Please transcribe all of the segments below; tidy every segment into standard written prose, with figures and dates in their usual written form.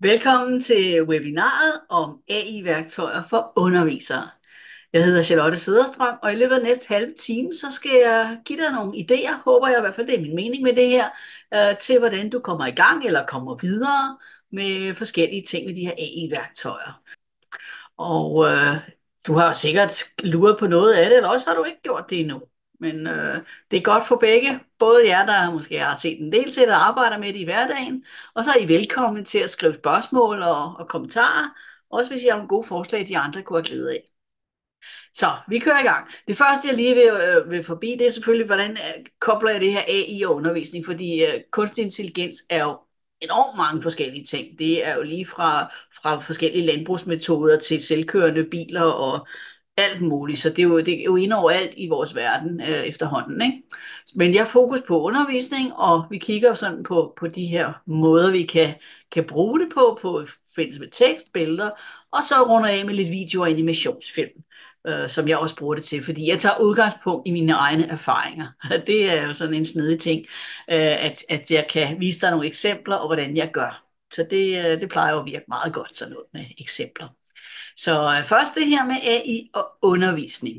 Velkommen til webinaret om AI-værktøjer for undervisere. Jeg hedder Charlotte Cederstrøm, og i løbet af næste halve time, så skal jeg give dig nogle idéer, håber jeg i hvert fald, det er min mening med det her, til hvordan du kommer i gang eller kommer videre med forskellige ting med de her AI-værktøjer. Og du har sikkert luret på noget af det, eller også har du ikke gjort det endnu. Men det er godt for begge, både jer, der måske har set en del til, der arbejder med det i hverdagen, og så er I velkommen til at skrive spørgsmål og kommentarer, også hvis I har nogle gode forslag, de andre kunne have glæde af. Så vi kører i gang. Det første, jeg lige vil forbi, det er selvfølgelig, hvordan kobler jeg det her AI og undervisning, fordi kunstig intelligens er jo enormt mange forskellige ting. Det er jo lige fra forskellige landbrugsmetoder til selvkørende biler og alt muligt, så det er jo inde overalt i vores verden efterhånden, ikke? Men jeg har fokus på undervisning, og vi kigger sådan på de her måder, vi kan bruge det på forbindelse med tekst, billeder, og så runder jeg af med lidt video- og animationsfilm, som jeg også bruger det til, fordi jeg tager udgangspunkt i mine egne erfaringer. Det er jo sådan en snedig ting, at jeg kan vise dig nogle eksempler, og hvordan jeg gør. Så det plejer jo at virke meget godt, sådan noget med eksempler. Så først det her med AI og undervisning.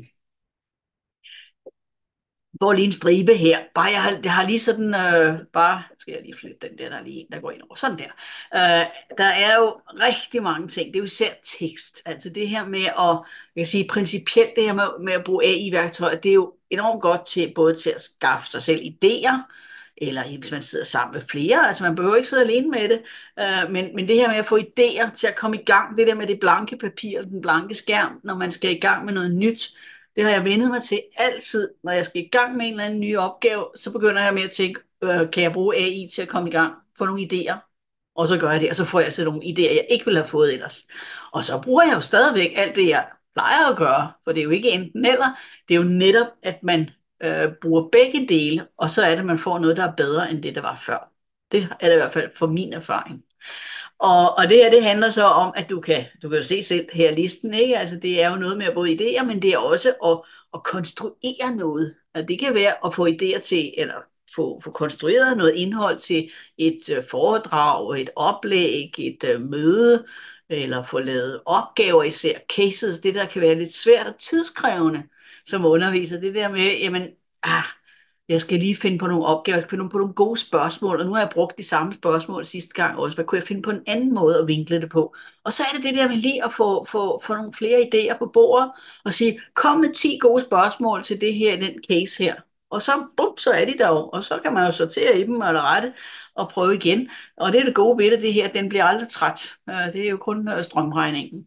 Går lige en stribe her. Bare jeg har lige sådan, bare skal jeg lige flytte den der er lige en, der går ind over. Sådan der. Der er jo rigtig mange ting. Det er jo især tekst. Altså det her med at, jeg kan sige principielt, det her med at bruge AI-værktøjer, det er jo enormt godt til både til at skaffe sig selv idéer, eller hvis man sidder sammen med flere, altså man behøver ikke sidde alene med det, men det her med at få idéer til at komme i gang, det der med det blanke papir, den blanke skærm, når man skal i gang med noget nyt, det har jeg vendet mig til altid, når jeg skal i gang med en eller anden ny opgave, så begynder jeg med at tænke, kan jeg bruge AI til at komme i gang, få nogle idéer, og så gør jeg det, og så får jeg altså nogle idéer, jeg ikke ville have fået ellers. Og så bruger jeg jo stadigvæk alt det, jeg plejer at gøre, for det er jo ikke enten eller, det er jo netop, at man bruger begge dele, og så er det, at man får noget, der er bedre end det, der var før. Det er det i hvert fald for min erfaring. Og det her, det handler så om, at du kan jo se selv her listen, ikke? Altså det er jo noget med at bruge idéer, men det er også at konstruere noget. Og det kan være at få idéer til, eller få konstrueret noget indhold til et foredrag, et oplæg, et møde, eller få lavet opgaver, især cases, det der kan være lidt svært og tidskrævende som underviser. Det der med, jamen, jeg skal lige finde på nogle opgaver, jeg skal finde på nogle gode spørgsmål, og nu har jeg brugt de samme spørgsmål sidste gang også. Hvad kunne jeg finde på en anden måde at vinkle det på? Og så er det det der med lige at få nogle flere idéer på bordet, og sige, kom med 10 gode spørgsmål til det her, den case her. Og så, bum, så er de der jo, og så kan man jo sortere i dem eller rette og prøve igen. Og det er det gode ved det her, den bliver aldrig træt. Det er jo kun strømregningen.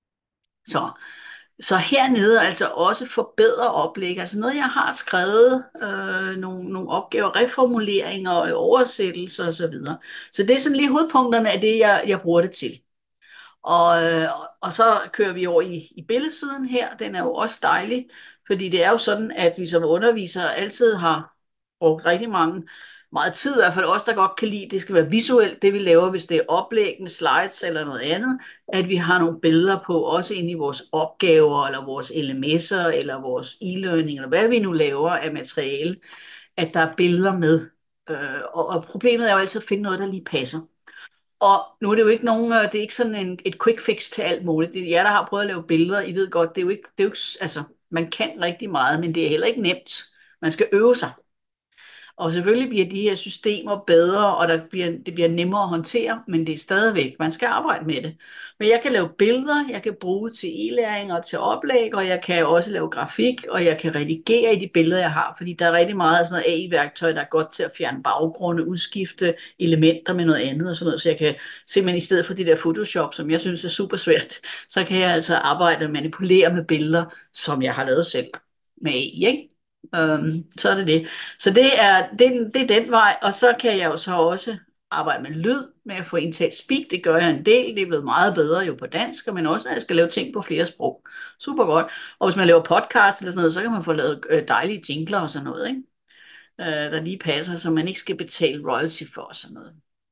Så hernede altså også forbedre oplæg, altså noget jeg har skrevet, nogle opgaver, reformuleringer, oversættelser osv. Så det er sådan lige hovedpunkterne af det, jeg bruger det til. Og så kører vi over i billedsiden her, den er jo også dejlig, fordi det er jo sådan, at vi som undervisere altid har brugt rigtig meget tid, i hvert fald os, der godt kan lide, det skal være visuelt, det vi laver, hvis det er oplæg med slides eller noget andet, at vi har nogle billeder på, også inde i vores opgaver, eller vores LMS'er, eller vores e-learning, eller hvad vi nu laver af materiale, at der er billeder med. Og problemet er jo altid at finde noget, der lige passer. Og nu er det jo ikke det er ikke sådan et quick fix til alt muligt. Det er jer, der har prøvet at lave billeder, I ved godt, altså, man kan rigtig meget, men det er heller ikke nemt. Man skal øve sig. Og selvfølgelig bliver de her systemer bedre, og det bliver nemmere at håndtere, men det er stadigvæk, man skal arbejde med det. Men jeg kan lave billeder, jeg kan bruge til e-læring og til oplæg, og jeg kan også lave grafik, og jeg kan redigere i de billeder, jeg har, fordi der er rigtig meget af sådan noget AI-værktøj, der er godt til at fjerne baggrunde, udskifte elementer med noget andet og sådan noget, så jeg kan simpelthen i stedet for det der Photoshop, som jeg synes er super svært, så kan jeg altså arbejde og manipulere med billeder, som jeg har lavet selv med AI, ikke? Så er det det. Så det er den vej, og så kan jeg jo så også arbejde med lyd, med at få indtalt speak, det gør jeg en del, det er blevet meget bedre jo på dansk, men også når jeg skal lave ting på flere sprog. Super godt. Og hvis man laver podcast eller sådan noget, så kan man få lavet dejlige jingler og sådan noget, ikke? Der lige passer, så man ikke skal betale royalty for og sådan noget.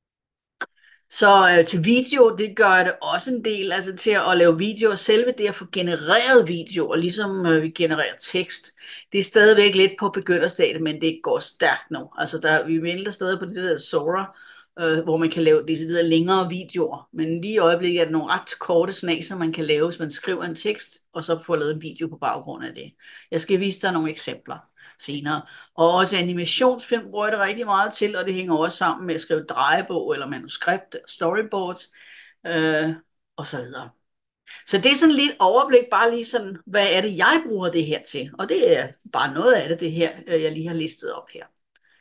Så til video, det gør jeg det også en del, altså til at lave videoer. Selve det at få genereret videoer, ligesom vi genererer tekst, det er stadigvæk lidt på begynderstadiet, men det går stærkt nu. Altså vi venter stadig på det der Sora, hvor man kan lave deciderede længere videoer. Men lige i øjeblikket er det nogle ret korte snaser, man kan lave, hvis man skriver en tekst, og så får lavet en video på baggrund af det. Jeg skal vise dig nogle eksempler senere. Og også animationsfilm bruger jeg det rigtig meget til, og det hænger også sammen med at skrive drejebog, eller manuskript, storyboard, og så videre. Så det er sådan lidt overblik, bare lige sådan, hvad er det, jeg bruger det her til? Og det er bare noget af det her, jeg lige har listet op her.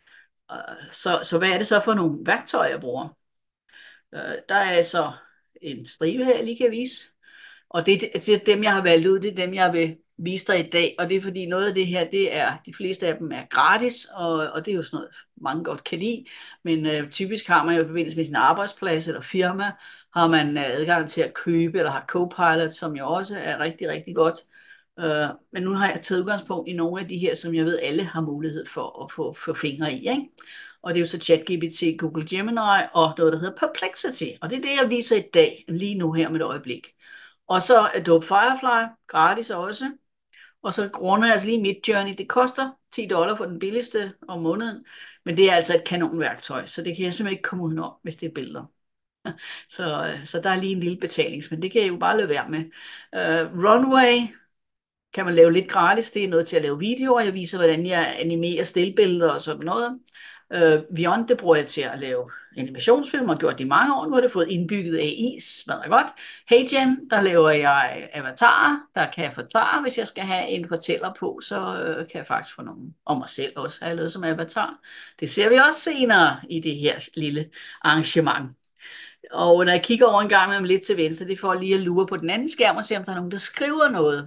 Så hvad er det så for nogle værktøjer, jeg bruger? Der er så en stribe her, jeg lige kan vise. Og det er dem, jeg har valgt ud, det er dem, jeg vil vise dig i dag. Og det er fordi noget af det her, de fleste af dem er gratis, og det er jo sådan noget, mange godt kan lide. Men typisk har man jo i forbindelse med sin arbejdsplads eller firma, har man adgang til at købe, eller har Copilot, som jo også er rigtig, rigtig godt. Men nu har jeg taget udgangspunkt i nogle af de her, som jeg ved, alle har mulighed for at få fingre i, ikke? Og det er jo så ChatGPT, Google Gemini og noget, der hedder Perplexity. Og det er det, jeg viser i dag, lige nu her med et øjeblik. Og så Adobe Firefly, gratis også. Og så grunder jeg altså lige Midjourney. Det koster $10 for den billigste om måneden, men det er altså et kanonværktøj, så det kan jeg simpelthen ikke komme udenom, hvis det er billeder. Så der er lige en lille betaling, men det kan jeg jo bare lade være med. Runway kan man lave lidt gratis. Det er noget til at lave videoer. Jeg viser, hvordan jeg animerer stillbilleder og sådan noget. Vyond, det bruger jeg til at lave animationsfilm, og gjort det i mange år. Nu har det fået indbygget AI, smadret godt. HeyGen, der laver jeg avatarer. Der kan jeg forklare, hvis jeg skal have en fortæller på, så kan jeg faktisk få nogle om mig selv også have lavet som avatar. Det ser vi også senere i det her lille arrangement. Og når jeg kigger over en gang med lidt til venstre, det får lige at lure på den anden skærm og se, om der er nogen, der skriver noget.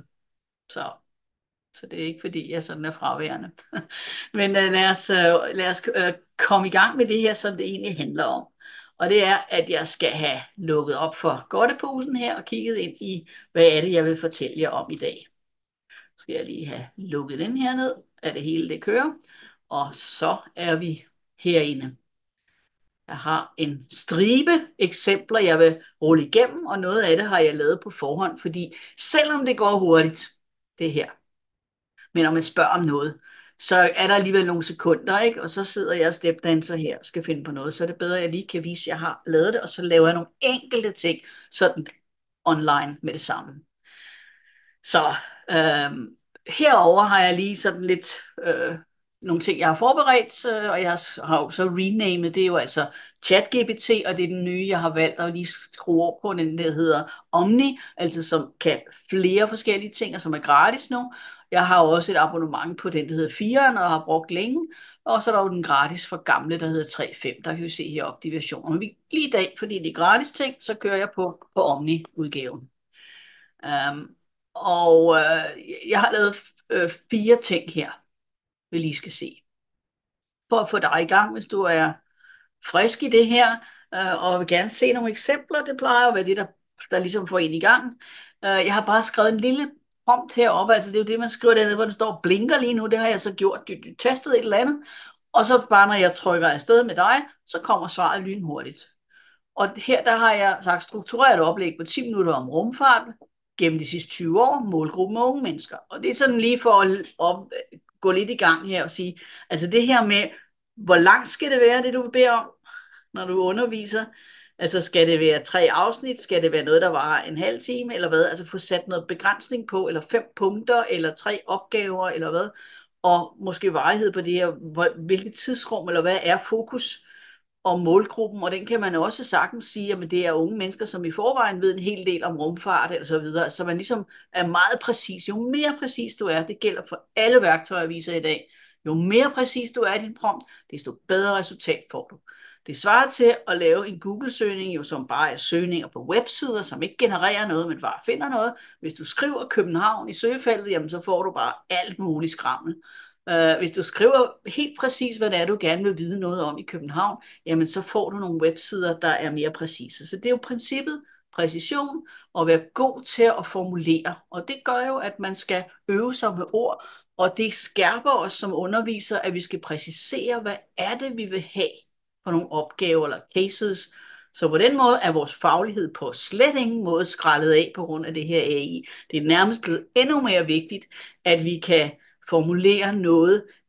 Så det er ikke fordi, jeg sådan er fraværende. Men lad os komme i gang med det her, som det egentlig handler om. Og det er, at jeg skal have lukket op for godteposen her og kigget ind i, hvad er det, jeg vil fortælle jer om i dag. Så skal jeg lige have lukket den her ned, at det hele det kører. Og så er vi herinde. Jeg har en stribe eksempler, jeg vil rulle igennem, og noget af det har jeg lavet på forhånd, fordi selvom det går hurtigt, det her, men når man spørger om noget, så er der alligevel nogle sekunder, ikke? Og så sidder jeg og stepdanser her og skal finde på noget, så er det bedre, at jeg lige kan vise, at jeg har lavet det, og så laver jeg nogle enkelte ting sådan online med det samme. Så herover har jeg lige sådan lidt nogle ting, jeg har forberedt, og jeg har jo så renamet, det er jo altså ChatGPT, og det er den nye, jeg har valgt at lige skrue over på, den der hedder Omni, altså som kan flere forskellige ting, og som er gratis nu. Jeg har også et abonnement på den, der hedder 4'eren, og har brugt længe, og så er der jo den gratis for gamle, der hedder 3.5, der kan vi se heroppe de versioner. Men lige i dag, fordi det er gratis ting, så kører jeg på Omni-udgaven. Jeg har lavet 4 ting her, vi lige skal se. For at få dig i gang, hvis du er frisk i det her, og vil gerne se nogle eksempler. Det plejer at være det, der ligesom får en i gang. Jeg har bare skrevet en lille prompt heroppe, altså det er jo det, man skriver dernede, hvor den står blinker lige nu. Det har jeg så gjort, testet et eller andet. Og så bare når jeg trykker afsted med dig, så kommer svaret lynhurtigt. Og her der har jeg sagt struktureret oplæg på 10 minutter om rumfart gennem de sidste 20 år, målgruppen af unge mennesker. Og det er sådan lige for at gå lidt i gang her og sige, altså det her med, hvor langt skal det være, det du beder om, når du underviser? Altså skal det være 3 afsnit, skal det være noget, der varer en halv time, eller hvad? Altså få sat noget begrænsning på, eller 5 punkter, eller 3 opgaver, eller hvad? Og måske varighed på det her, hvilket tidsrum, eller hvad er fokus og målgruppen, og den kan man også sagtens sige, at det er unge mennesker, som i forvejen ved en hel del om rumfart eller så videre, så man ligesom er meget præcis. Jo mere præcis du er, det gælder for alle værktøjer, jeg viser i dag, jo mere præcis du er i din prompt, desto bedre resultat får du. Det svarer til at lave en Google-søgning, jo, som bare er søgninger på websider, som ikke genererer noget, men bare finder noget. Hvis du skriver København i søgefeltet, jamen, så får du bare alt muligt skrammel. Hvis du skriver helt præcis, hvad det er, du gerne vil vide noget om i København, jamen så får du nogle websider, der er mere præcise. Så det er jo princippet, præcision, og være god til at formulere. Og det gør jo, at man skal øve sig med ord, og det skærper os som underviser, at vi skal præcisere, hvad er det, vi vil have for nogle opgaver eller cases. Så på den måde er vores faglighed på slet ingen måde skrællet af på grund af det her AI. Det er nærmest blevet endnu mere vigtigt, at vi kan formulere noget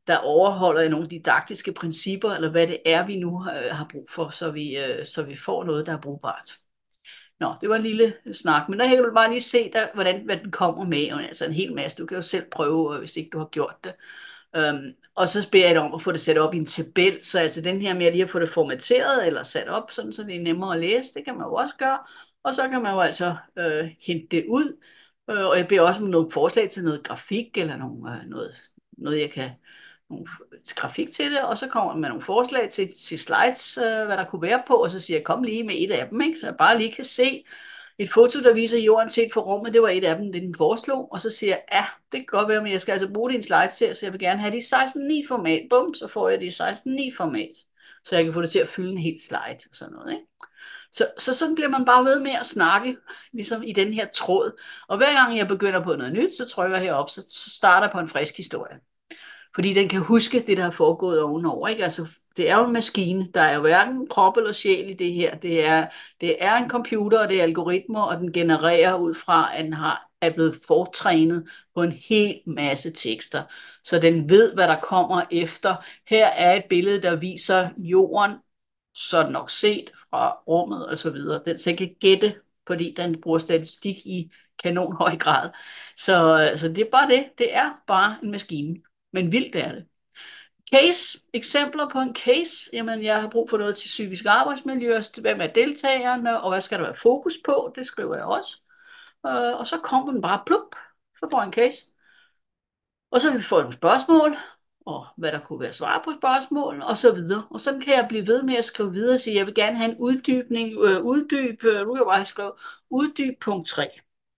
der overholder nogle didaktiske principper, eller hvad det er, vi nu har brug for, så vi får noget, der er brugbart. Nå, det var en lille snak, men der kan du bare lige se, hvad den kommer med. Altså en hel masse. Du kan jo selv prøve, hvis ikke du har gjort det. Og så beder jeg dig om at få det sat op i en tabel, så altså den her med at lige at få det formateret eller sat op, sådan, så det er nemmere at læse, det kan man jo også gøre. Og så kan man jo altså hente det ud. Og jeg beder også om nogle forslag til noget grafik, eller noget jeg kan nogle grafik til det, og så kommer man med nogle forslag til slides, hvad der kunne være på, og så siger jeg, kom lige med et af dem, ikke? Så jeg bare lige kan se et foto, der viser jorden set for rummet, det var et af dem, det den foreslog, og så siger jeg, ja, det kan godt være, men jeg skal altså bruge det i en slide til, så jeg vil gerne have det i 16:9 format, bum, så får jeg det i 16:9 format, så jeg kan få det til at fylde en hel slide, og sådan noget, ikke? Så sådan bliver man bare ved med at snakke, ligesom i den her tråd, og hver gang jeg begynder på noget nyt, så trykker jeg herop, så starter jeg på en frisk historie. Fordi den kan huske det, der er foregået ovenover. Ikke? Altså, det er jo en maskine. Der er jo hverken krop eller sjæl i det her. Det er en computer, og det er algoritmer, og den genererer ud fra, at den er blevet fortrænet på en hel masse tekster. Så den ved, hvad der kommer efter. Her er et billede, der viser jorden, sådan nok set fra rummet og så videre. Den så kan gætte, fordi den bruger statistik i kanonhøj grad. Så det er bare det. Det er bare en maskine. Men vildt er det. Case, eksempler på en case. Jamen, jeg har brug for noget til psykisk arbejdsmiljø. Hvem er deltagerne, og hvad skal der være fokus på? Det skriver jeg også. Og så kommer den bare plup, så får jeg en case. Og så vil vi få nogle spørgsmål, og hvad der kunne være svar på spørgsmålene, og så videre. Og sådan kan jeg blive ved med at skrive videre og sige, jeg vil gerne have en uddybning, nu kan jeg bare skrive, uddyb punkt 3.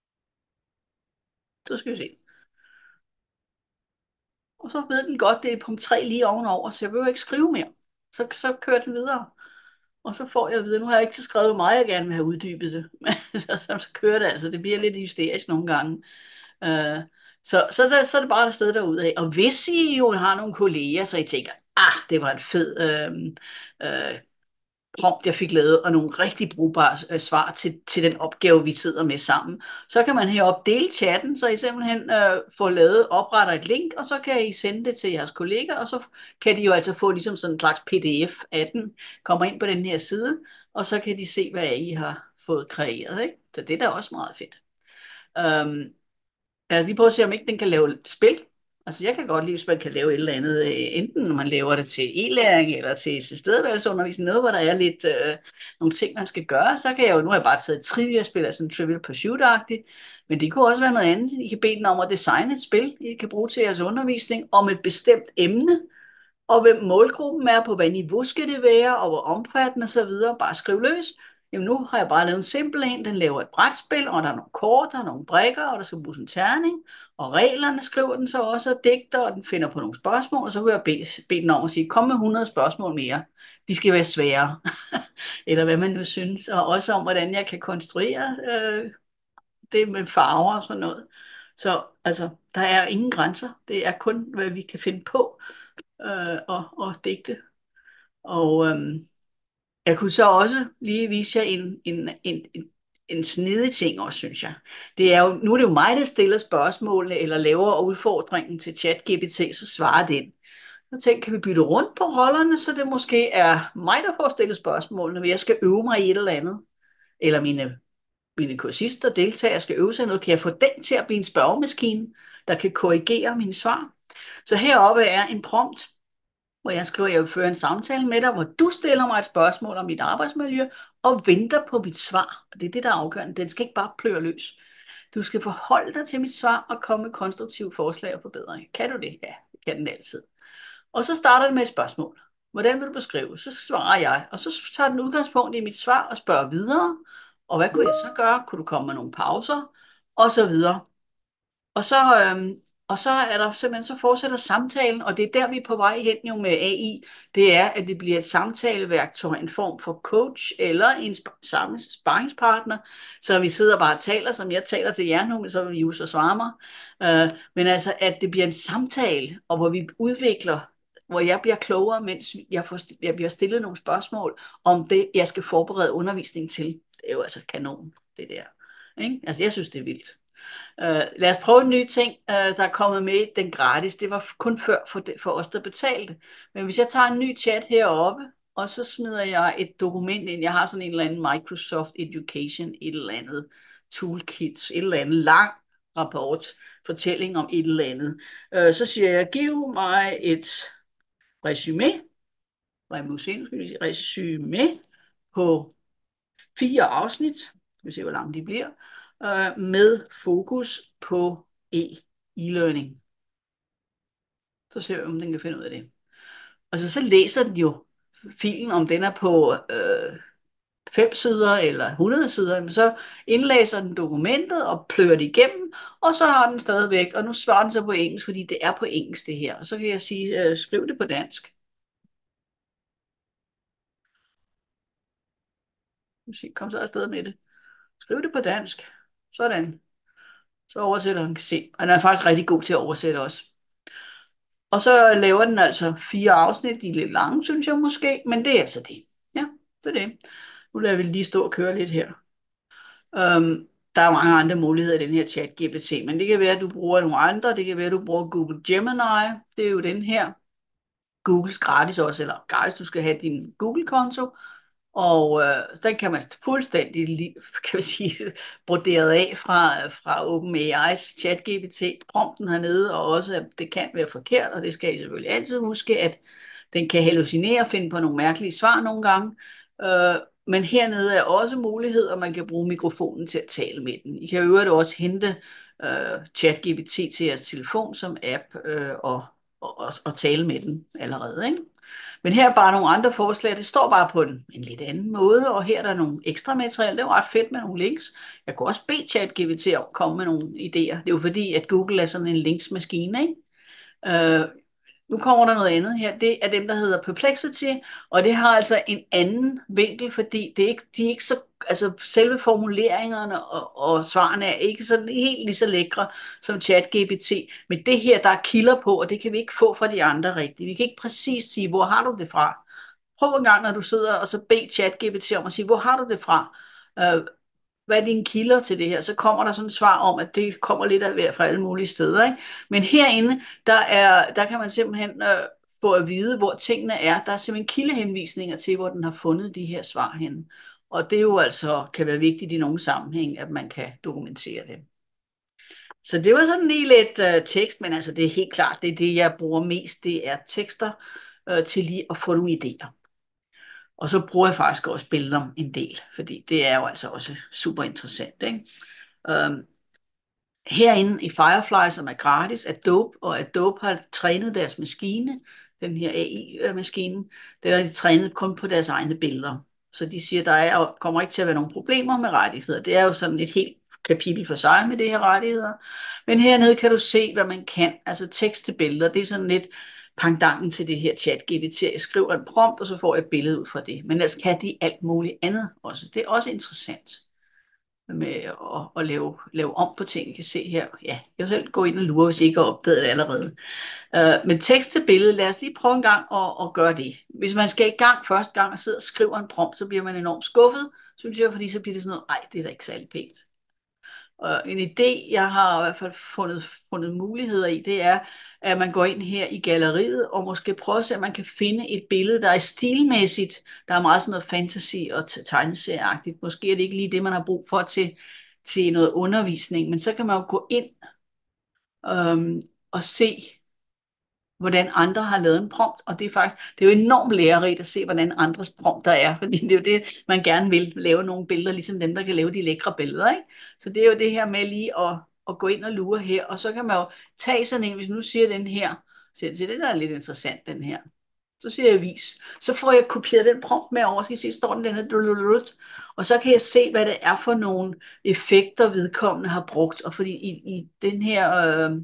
Så skal vi se. Og så ved den godt, det er punkt 3 lige ovenover, så jeg behøver ikke skrive mere. Så kører den videre. Og så får jeg at vide, nu har jeg ikke så skrevet meget, jeg gerne vil have uddybet det. Men så kører det altså. Det bliver lidt hysterisk nogle gange. Så er det bare der sted derudad. Og hvis I jo har nogle kolleger, så I tænker, det var en fed prompt, jeg fik lavet, og nogle rigtig brugbare svar til den opgave, vi sidder med sammen. Så kan man heroppe dele chatten, så I simpelthen får opretter et link, og så kan I sende det til jeres kolleger, og så kan de jo altså få ligesom sådan en slags pdf af den, kommer ind på den her side, og så kan de se, hvad I har fået kreeret. Ikke? Så det er da også meget fedt. Jeg lige prøve at se, om ikke den kan lave spil. Altså jeg kan godt lide, hvis man kan lave et eller andet, enten når man laver det til e-læring eller til tilstedeværelsesundervisning, noget, hvor der er lidt nogle ting, man skal gøre, så kan jeg jo, nu har jeg bare taget et trivia-spil, altså en Trivial Pursuit-agtigt, men det kunne også være noget andet. I kan bede den om at designe et spil, I kan bruge til jeres undervisning om et bestemt emne, og hvem målgruppen er, på hvad niveau skal det være, og hvor omfattende og så videre, bare skriv løs. Jamen nu har jeg bare lavet en simpel en, den laver et brætspil, og der er nogle kort, der er nogle brikker, og der skal bruges en terning, og reglerne skriver den så også, og digter, og den finder på nogle spørgsmål, og så vil jeg bede den om at sige, kom med 100 spørgsmål mere. De skal være svære, eller hvad man nu synes, og også om, hvordan jeg kan konstruere det med farver og sådan noget. Så altså, der er ingen grænser, det er kun, hvad vi kan finde på og digte. Og jeg kunne så også lige vise jer en snedig ting også, synes jeg. Nu er det jo mig, der stiller spørgsmålene, eller laver udfordringen til ChatGPT, så svarer den. Så tænkte, kan vi bytte rundt på rollerne, så det måske er mig, der får stillet spørgsmålene, når jeg skal øve mig i et eller andet. Eller mine kursister, deltagere, skal øve sig noget. Kan jeg få den til at blive en spørgemaskine, der kan korrigere mine svar? Så heroppe er en prompt, hvor jeg skriver, at jeg vil føre en samtale med dig, hvor du stiller mig et spørgsmål om mit arbejdsmiljø, og venter på mit svar. Og det er det, der er afgørende. Den skal ikke bare pløre løs. Du skal forholde dig til mit svar, og komme med konstruktive forslag og forbedringer. Kan du det? Ja, det kan den altid. Og så starter det med et spørgsmål. Hvordan vil du beskrive? Så svarer jeg, og så tager den udgangspunkt i mit svar, og spørger videre. Og hvad kunne jeg så gøre? Kunne du komme med nogle pauser? Og så videre. Og så er der simpelthen, så fortsætter samtalen, og det er der, vi er på vej hen jo med AI, det er, at det bliver et samtaleværktøj, en form for coach, eller en sparringspartner, så vi sidder bare og taler, som jeg taler til jer nu, men så vil vi jo så svare mig. Men altså, at det bliver en samtale, og hvor vi udvikler, hvor jeg bliver klogere, mens jeg bliver stillet nogle spørgsmål, om det, jeg skal forberede undervisning til. Det er jo altså kanon, det der. Ikke? Altså, jeg synes, det er vildt. Lad os prøve en ny ting, der er kommet med, den gratis. Det var kun før for os, der betalte. Men hvis jeg tager en ny chat heroppe, og så smider jeg et dokument ind, jeg har sådan en eller anden Microsoft Education, et eller andet toolkit, et eller andet lang rapport, fortælling om et eller andet. Så siger jeg, giv mig et resume, resume på 4 afsnit, skal vi se, hvor lange de bliver, med fokus på e-learning. Så ser vi, om den kan finde ud af det. Altså, så læser den jo filen, om den er på 5 sider eller 100 sider, men så indlæser den dokumentet og plører det igennem, og så har den stadigvæk, og nu svarer den så på engelsk, fordi det er på engelsk det her. Og så kan jeg sige, skriv det på dansk. Kom så afsted med det. Skriv det på dansk. Sådan. Så oversætter han, kan se. Han er faktisk rigtig god til at oversætte også. Og så laver den altså 4 afsnit. De er lidt lange, synes jeg måske, men det er altså det. Ja, det er det. Nu lader vi lige stå og køre lidt her. Der er mange andre muligheder i den her chat-GPT, men det kan være, at du bruger nogle andre. Det kan være, at du bruger Google Gemini. Det er jo den her. Googles gratis også, eller gratis, du skal have din Google-konto. Og den kan man fuldstændig, kan man sige, broderet af fra OpenAI's ChatGPT, prompten hernede, og også, at det kan være forkert, og det skal I selvfølgelig altid huske, at den kan hallucinere og finde på nogle mærkelige svar nogle gange. Men hernede er også mulighed, og man kan bruge mikrofonen til at tale med den. I kan jo øvrigt også hente ChatGPT til jeres telefon som app og tale med den allerede, ikke? Men her er bare nogle andre forslag. Det står bare på en lidt anden måde, og her er der nogle ekstra materiale. Det er jo ret fedt med nogle links. Jeg kunne også bede ChatGPT om at komme med nogle idéer. Det er jo fordi, at Google er sådan en linksmaskine, ikke? Nu kommer der noget andet her. Det er dem, der hedder Perplexity, og det har altså en anden vinkel, fordi de er ikke så, altså selve formuleringerne og svarene er ikke sådan helt lige så lækre som ChatGPT. Men det her, der er kilder på, og det kan vi ikke få fra de andre rigtigt. Vi kan ikke præcis sige, hvor har du det fra? Prøv en gang, når du sidder og så bed ChatGPT om at sige, hvor har du det fra? Hvad er dine kilder til det her? Så kommer der sådan et svar om, at det kommer lidt af hver fra alle mulige steder, ikke? Men herinde, der kan man simpelthen få at vide, hvor tingene er. Der er simpelthen kildehenvisninger til, hvor den har fundet de her svar henne. Og det jo altså kan være vigtigt i nogle sammenhæng, at man kan dokumentere det. Så det var sådan lige lidt tekst, men altså det er helt klart, det er det, jeg bruger mest, det er tekster til lige at få nogle idéer. Og så bruger jeg faktisk også billeder en del, fordi det er jo altså også super interessant, ikke? Herinde i Firefly, som er gratis, Adobe har trænet deres maskine, den her AI-maskine, den har de trænet kun på deres egne billeder. Så de siger, kommer ikke til at være nogen problemer med rettigheder. Det er jo sådan et helt kapitel for sig med det her rettigheder. Men hernede kan du se, hvad man kan. Altså tekst til billeder, det er sådan lidt pendanten til det her chat-GPT. Jeg skriver en prompt, og så får jeg et billede ud fra det. Men ellers kan de alt muligt andet også. Det er også interessant med at lave om på ting. I kan se her. Ja, jeg vil selv gå ind og lure, hvis I ikke har opdaget det allerede. Men tekst til billede, lad os lige prøve en gang at gøre det. Hvis man skal i gang første gang og sidder og skriver en prompt, så bliver man enormt skuffet, synes jeg, fordi så bliver det sådan noget, ej, det er da ikke særlig pænt. Og en idé, jeg har i hvert fald fundet muligheder i, det er, at man går ind her i galleriet og måske prøver at se, at man kan finde et billede, der er stilmæssigt, der er meget sådan noget fantasy og tegneserieagtigt. Måske er det ikke lige det, man har brug for til noget undervisning, men så kan man jo gå ind og se, hvordan andre har lavet en prompt, og det er jo enormt lærerigt at se, hvordan andres prompter er, fordi det er jo det, man gerne vil lave nogle billeder, ligesom dem, der kan lave de lækre billeder, ikke? Så det er jo det her med lige at gå ind og lure her, og så kan man jo tage sådan en, hvis nu siger den her, så det der er lidt interessant, den her, så siger jeg vis, så får jeg kopieret den prompt med over, skal I se, står den her, og så kan jeg se, hvad det er for nogle effekter, vedkommende har brugt, og fordi i den her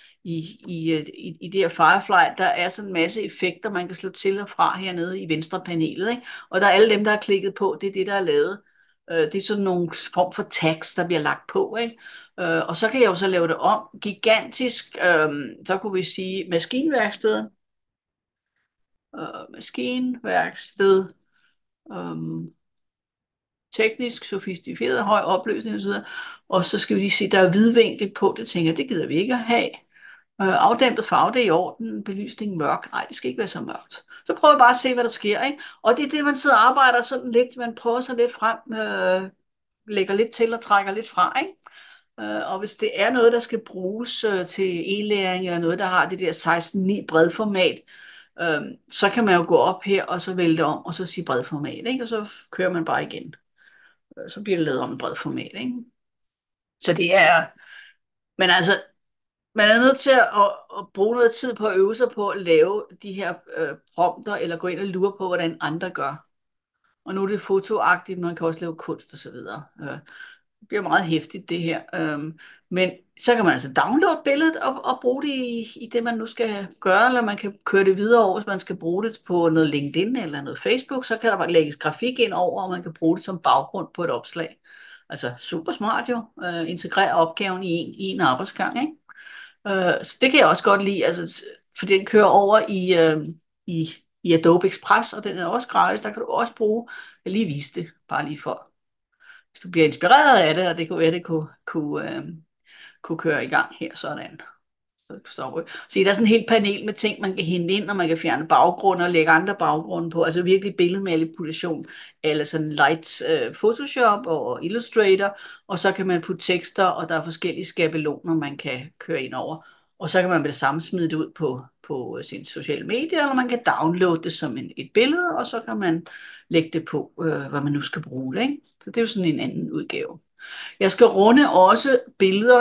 i det her Firefly, der er sådan en masse effekter, man kan slå til og fra hernede i venstre panelet, ikke? Og der er alle dem, der har klikket på, det er det, der er lavet. Det er sådan nogle form for tags, der bliver lagt på, ikke? Og så kan jeg jo så lave det om. Gigantisk, så kunne vi sige maskinværksted. Maskinværksted. teknisk, sofistikeret, høj opløsning osv. Og så skal vi lige se, der er hvidvinkel på, det tænker jeg, det gider vi ikke at have. Afdæmpet farve, det er i orden. Belysning mørk. Nej, det skal ikke være så mørkt. Så prøver jeg bare at se, hvad der sker, ikke? Og det er det, man sidder og arbejder sådan lidt. Man prøver sig lidt frem, lægger lidt til og trækker lidt fra, ikke? Og hvis det er noget, der skal bruges til e-læring, eller noget, der har det der 16:9 bredformat, så kan man jo gå op her, og så vælge det om, og så sige bredformat, ikke? Og så kører man bare igen. Så bliver det lavet om i bredformat, ikke? Så det er... Men altså, man er nødt til at bruge noget tid på at øve sig på at lave de her prompter, eller gå ind og lure på, hvordan andre gør. Og nu er det fotoagtigt, man kan også lave kunst og så videre. Det bliver meget hæftigt det her. Men så kan man altså downloade billedet og bruge det i det, man nu skal gøre, eller man kan køre det videre over, hvis man skal bruge det på noget LinkedIn eller noget Facebook, så kan der bare lægges grafik ind over, og man kan bruge det som baggrund på et opslag. Altså super smart jo. Integrere opgaven i en arbejdsgang, ikke? Så det kan jeg også godt lide, altså, for den kører over i Adobe Express, og den er også gratis, der kan du også bruge, jeg lige vise det, bare lige for, hvis du bliver inspireret af det, og det kunne være, det kunne køre i gang her, sådan. Så der er sådan en helt panel med ting, man kan hente ind, og man kan fjerne baggrunde og lægge andre baggrunde på. Altså virkelig billedmanipulation, eller sådan light Photoshop og Illustrator, og så kan man putte tekster, og der er forskellige skabeloner, man kan køre ind over. Og så kan man med det samme smide det ud på sine sociale medier, eller man kan downloade det som et billede, og så kan man lægge det på, hvad man nu skal bruge det, ikke? Så det er jo sådan en anden udgave. Jeg skal runde også billeder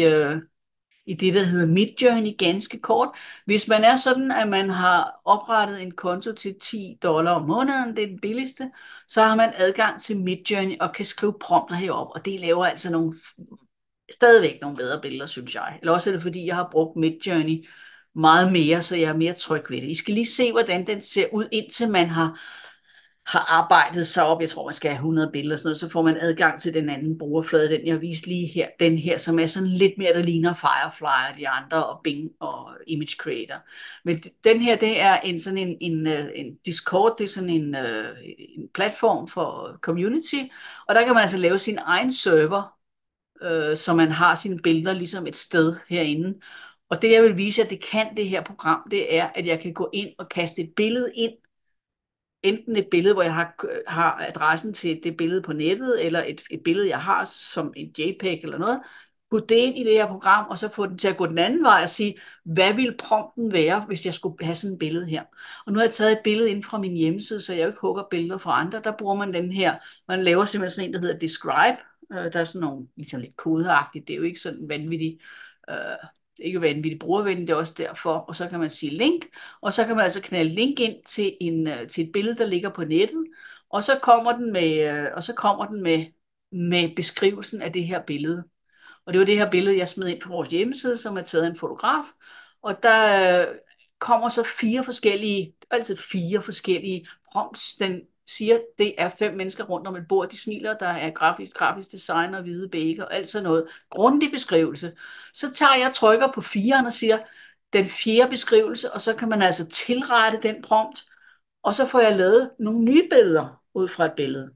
i det, der hedder Midjourney ganske kort. Hvis man er sådan, at man har oprettet en konto til $10 om måneden, det er den billigste, så har man adgang til Midjourney og kan skrive prompter herop, og det laver altså stadigvæk nogle bedre billeder, synes jeg. Eller også er det, fordi jeg har brugt Midjourney meget mere, så jeg er mere tryg ved det. I skal lige se, hvordan den ser ud, indtil man har arbejdet sig op, jeg tror man skal have 100 billeder og sådan noget, så får man adgang til den anden brugerflade, den jeg viste lige her, den her, som er sådan lidt mere, der ligner Firefly og de andre, og Bing og Image Creator. Men den her, det er en Discord, det er sådan en platform for community, og der kan man altså lave sin egen server, så man har sine billeder ligesom et sted herinde. Og det jeg vil vise at det kan det her program, det er, at jeg kan gå ind og kaste et billede ind, enten et billede, hvor jeg har adressen til det billede på nettet, eller et billede, jeg har som en JPEG eller noget, putte det ind i det her program, og så få den til at gå den anden vej og sige, hvad ville prompten være, hvis jeg skulle have sådan et billede her. Og nu har jeg taget et billede ind fra min hjemmeside, så jeg ikke hugger billeder fra andre. Der bruger man den her, man laver simpelthen sådan en, der hedder Describe. Der er sådan nogle, ligesom lidt kodeagtigt, det er jo ikke sådan vanvittigt, ikke vanvittigt brugervenligt, det er også derfor, og så kan man sige link, og så kan man altså knalde link ind til et billede, der ligger på nettet, og så kommer den med beskrivelsen af det her billede. Og det var det her billede, jeg smed ind på vores hjemmeside, som er taget af en fotograf, og der kommer så altid fire forskellige prompts. Den siger, det er 5 mennesker rundt om et bord, de smiler, der er grafisk designer, hvide bækker og alt sådan noget. Grundig beskrivelse. Så tager jeg trykker på 4'eren og siger, den 4. beskrivelse, og så kan man altså tilrette den prompt, og så får jeg lavet nogle nye billeder ud fra et billede.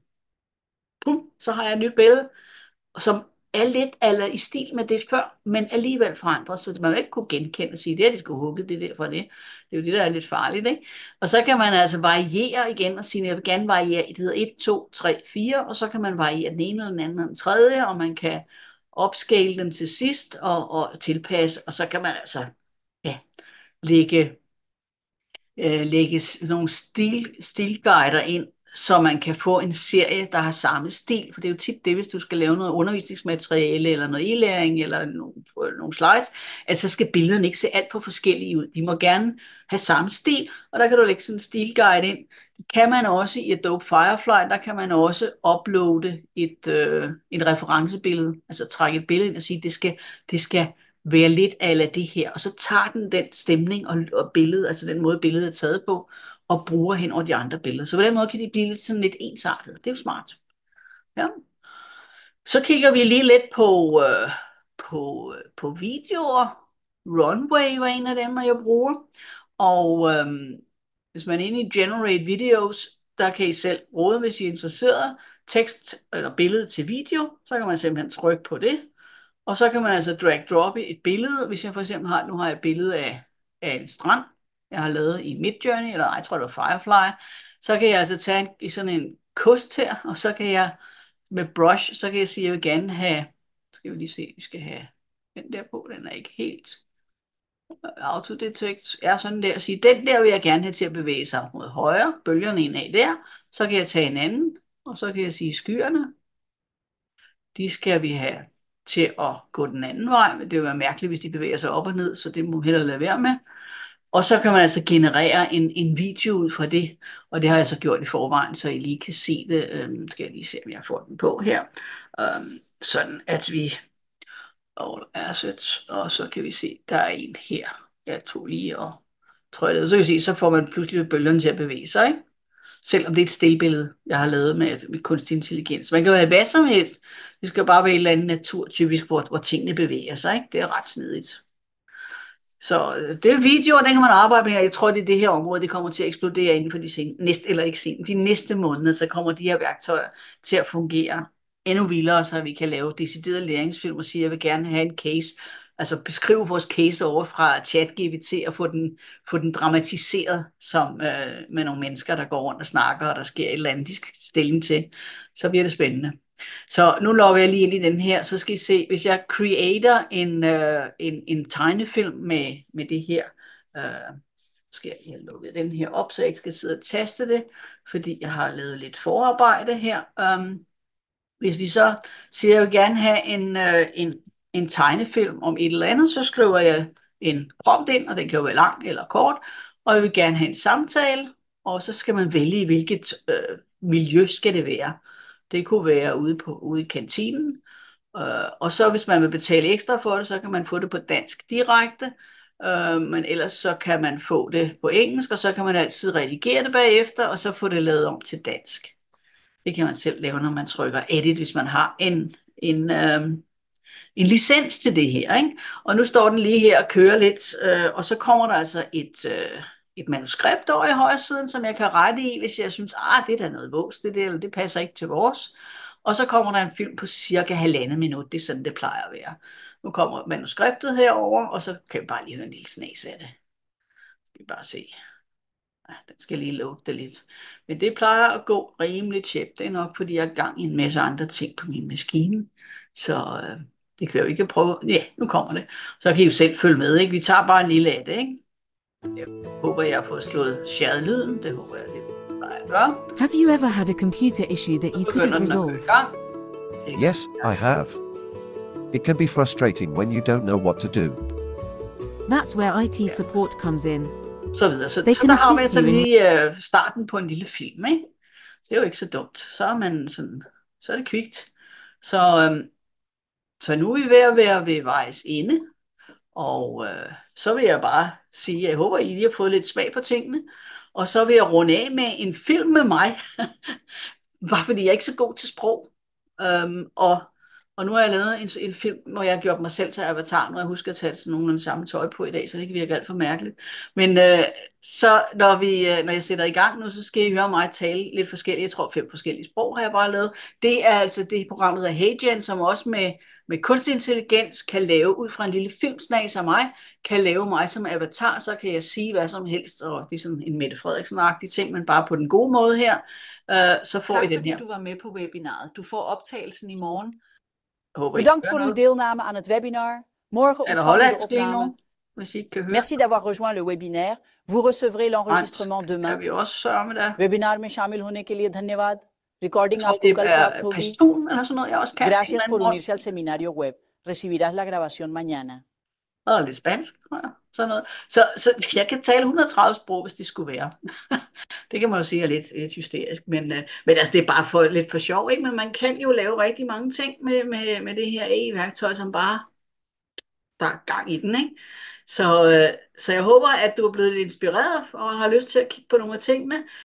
Så har jeg et nyt billede, som er lidt eller i stil med det før, men alligevel forandret, så man ikke kunne genkende og sige, det er de skulle hugge, det er derfor det. Det er jo det, der er lidt farligt, ikke? Og så kan man altså variere igen og sige, jeg vil gerne variere, det hedder 1, 2, 3, 4, og så kan man variere den ene eller den anden eller den tredje, og man kan opscale dem til sidst og tilpasse, og så kan man altså ja, lægge nogle stilguider ind, så man kan få en serie, der har samme stil. For det er jo tit det, hvis du skal lave noget undervisningsmateriale, eller noget e-læring, eller nogle slides, at så skal billederne ikke se alt for forskellige ud. De må gerne have samme stil, og der kan du lægge sådan en stilguide ind. Det kan man også i Adobe Firefly, der kan man også uploade et referencebillede, altså trække et billede ind og sige, det skal være lidt af det her, og så tager den stemning og billedet, altså den måde billedet er taget på, og bruger hen over de andre billeder. Så på den måde kan de blive lidt ensartet. Det er jo smart. Ja. Så kigger vi lige lidt på videoer. Runway var en af dem, jeg bruger. Og hvis man er inde i Generate Videos, der kan I selv råde, hvis I er interesseret, tekst eller billede til video, så kan man simpelthen trykke på det, og så kan man altså drag-drop et billede. Hvis jeg for eksempel nu har jeg et billede af en strand, jeg har lavet i Midjourney, eller jeg tror det var Firefly, så kan jeg altså tage i sådan en kost her, og så kan jeg med brush, så kan jeg sige, at jeg vil gerne have, skal vi lige se, vi skal have den der på, den er ikke helt autodetect, er sådan der, sige, den der vil jeg gerne have til at bevæge sig mod højre, bølgerne indad der, så kan jeg tage en anden, og så kan jeg sige skyerne, de skal vi have til at gå den anden vej, men det vil være mærkeligt, hvis de bevæger sig op og ned, så det må hellere lade være med. Og så kan man altså generere en video ud fra det, og det har jeg så gjort i forvejen, så I lige kan se det. Skal jeg lige se, om jeg får den på her. Sådan at vi all assets, og så kan vi se, der er en her. Jeg tog lige og trykkede, så kan I se, så får man pludselig bølgerne til at bevæge sig, ikke? Selvom det er et stillbillede, jeg har lavet med kunstig intelligens. Man kan jo have hvad som helst. Det skal bare være et eller andet naturtypisk, hvor tingene bevæger sig, ikke? Det er ret snedigt. Så det er videoer, den kan man arbejde med, og jeg tror, det er det her område, det kommer til at eksplodere inden for de næste måneder, så kommer de her værktøjer til at fungere endnu vildere, så vi kan lave deciderede læringsfilm og sige, at jeg vil gerne have en case, altså beskrive vores case over fra ChatGPT og få den dramatiseret som, med nogle mennesker, der går rundt og snakker, og der sker et eller andet, de skal stilling til. Så bliver det spændende. Så nu logger jeg lige ind i den her, så skal I se, hvis jeg creater en tegnefilm med det her, skal jeg lige have lukket den her op, så jeg ikke skal sidde og taste det, fordi jeg har lavet lidt forarbejde her. Hvis vi så siger, at jeg vil gerne have en tegnefilm om et eller andet, så skriver jeg en prompt ind, og den kan jo være lang eller kort, og jeg vil gerne have en samtale, og så skal man vælge, hvilket miljø skal det være. Det kunne være ude i kantinen, og så hvis man vil betale ekstra for det, så kan man få det på dansk direkte, men ellers så kan man få det på engelsk, og så kan man altid redigere det bagefter, og så få det lavet om til dansk. Det kan man selv lave, når man trykker edit, hvis man har en licens til det her, ikke? Og nu står den lige her og kører lidt, og så kommer der altså et manuskript over i højre siden, som jeg kan rette i, hvis jeg synes, det er da noget vås, det der, eller det passer ikke til vores. Og så kommer der en film på cirka 1,5 minut, det er sådan, det plejer at være. Nu kommer manuskriptet herover, og så kan vi bare lige høre en lille snas af det. Skal vi bare se. Den skal lige lukke det lidt. Men det plejer at gå rimelig tjept. Det er nok, fordi jeg har gang i en masse andre ting på min maskine. Så det kan vi ikke prøve. Ja, nu kommer det. Så kan I jo selv følge med, ikke? Vi tager bare en lille af det, ikke? Jeg håber, jeg har fået slået shared lyden. Det håber jeg lidt. Have you ever had a computer issue that you couldn't resolve? Yes, I have. It can be frustrating when you don't know what to do. That's where IT support comes in. Så videre. Så der har man så lige starten på en lille film, ikke? Det er jo ikke så dumt. Så er man sådan, så er det kvikt. Så nu er vi ved at være ved vejs ende, og så vil jeg bare sige, at jeg håber, I lige har fået lidt smag på tingene, og så vil jeg runde af med en film med mig, bare fordi jeg er ikke så god til sprog, og nu har jeg lavet en film, hvor jeg har gjort mig selv til avatar, når jeg husker at tage sådan nogenlunde samme tøj på i dag, så det kan virke alt for mærkeligt. Men så når jeg sætter i gang nu, så skal I høre mig tale lidt forskellige, jeg tror 5 forskellige sprog har jeg bare lavet. Det er altså det program, der hedder HeyGen, som også med kunstig intelligens kan lave, ud fra en lille filmsnas af mig, kan lave mig som avatar, så kan jeg sige hvad som helst, og det er sådan en Mette Frederiksen-agtig ting, men bare på den gode måde her. Så får I den her. Tak fordi du var med på webinaret. Du får optagelsen i morgen. Bedankt voor uw deelname aan het webinar. Morgen ontvang je de opname. Merci d'avoir rejoint le webinaire. Vous recevrez l'enregistrement demain. Webinar में शामिल होने के लिए धन्यवाद. Recording आपको कल प्राप्त होगी. Gracias por unirse al seminario web. Recibirás la grabación mañana. Og lidt spansk, sådan noget. Så jeg kan tale 130 sprog, hvis det skulle være. Det kan man jo sige er lidt hysterisk, men altså, det er bare lidt for sjov, ikke? Men man kan jo lave rigtig mange ting med det her AI-værktøj, som bare, der er gang i den, ikke? Så jeg håber, at du er blevet lidt inspireret og har lyst til at kigge på nogle af tingene.